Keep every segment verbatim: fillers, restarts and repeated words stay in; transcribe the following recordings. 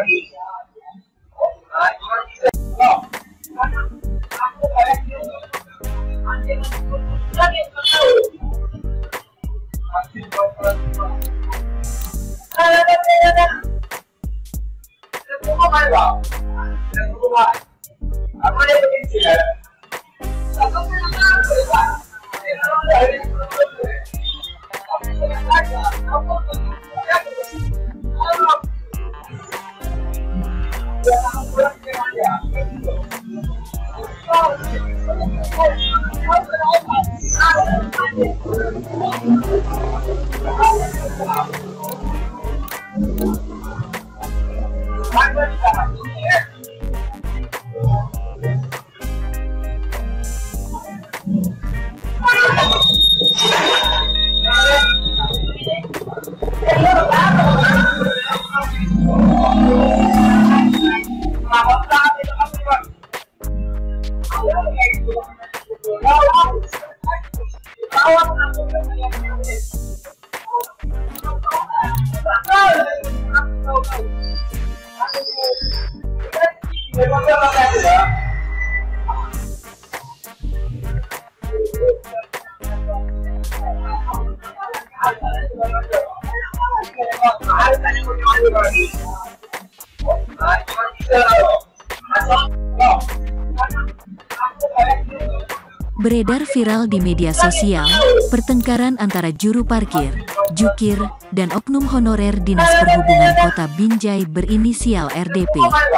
Beredar viral di media sosial, pertengkaran antara juru parkir, jukir, dan oknum honorer Dinas Perhubungan Kota Binjai berinisial R D P.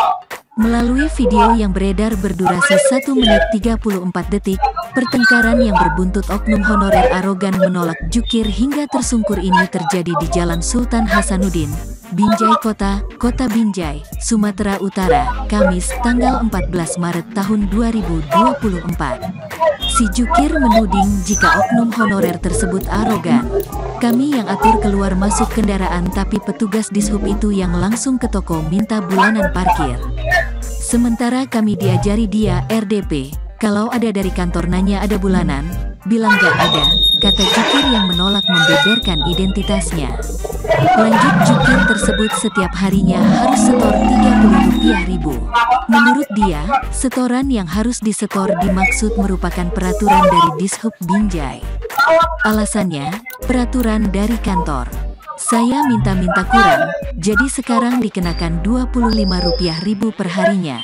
Melalui video yang beredar berdurasi satu menit tiga puluh empat detik, pertengkaran yang berbuntut oknum honorer arogan menolak jukir hingga tersungkur ini terjadi di Jalan Sultan Hasanuddin, Binjai Kota, Kota Binjai, Sumatera Utara, Kamis, tanggal empat belas Maret tahun dua ribu dua puluh empat. Si jukir menuding jika oknum honorer tersebut arogan. Kami yang atur keluar masuk kendaraan tapi petugas dishub itu yang langsung ke toko minta bulanan parkir. Sementara kami diajari dia, R D P, kalau ada dari kantor nanya ada bulanan, bilang gak ada, kata jukir yang menolak membeberkan identitasnya. Lanjut, jukir tersebut setiap harinya harus setor tiga puluh rupiah ribu. Menurut dia, setoran yang harus disetor dimaksud merupakan peraturan dari Dishub Binjai. Alasannya, peraturan dari kantor. Saya minta-minta kurang, jadi sekarang dikenakan dua puluh lima rupiah ribu per harinya.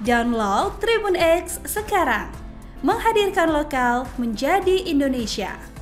Download Tribun X sekarang, menghadirkan lokal menjadi Indonesia.